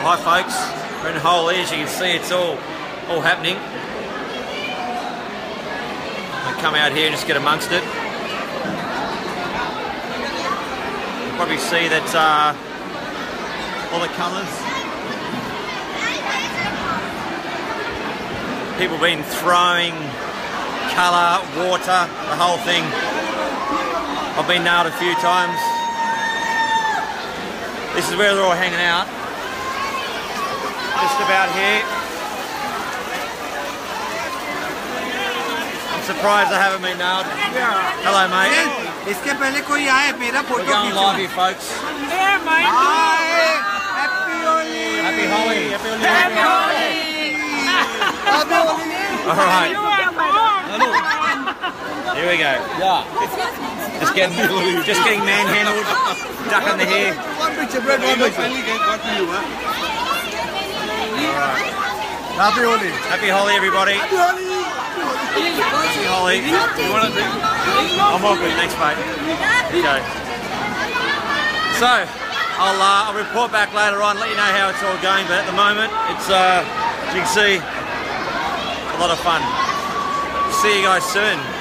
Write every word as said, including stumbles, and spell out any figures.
Hi folks, we're in Holi. As you can see, it's all all happening. I come out here and just get amongst it. You'll probably see that uh, all the colours. People been throwing colour, water, the whole thing. I've been nailed a few times. This is where they're all hanging out. Just about here. I'm surprised I haven't been nailed. Hello, mate. We're going live here, folks. Happy Holi! Happy Holi! Happy Holi! Happy Holi! All right. Here we go. Yeah. Just getting, just getting manhandled, ducking the hair. Alright. Happy Holi. Happy Holi, everybody. Happy Holi. Happy Holi. You want to do? I'm all good, thanks, mate. Okay. So, I'll, uh, I'll report back later on, let you know how it's all going, but at the moment, it's, uh, as you can see, a lot of fun. See you guys soon.